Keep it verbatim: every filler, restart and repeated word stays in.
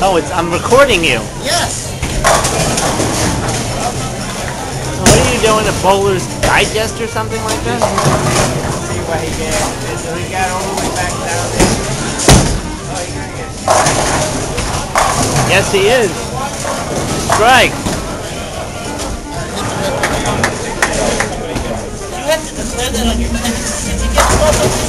Oh, it's I'm recording you. Yes. What are you doing? A Bowler's Digest or something like that? See what he gets. So he got all the way back down there. Oh, he's gonna get it. Yes, he is. Strike. You have to declare that on your. Did you get twelve?